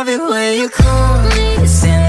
love it when you call me. It's in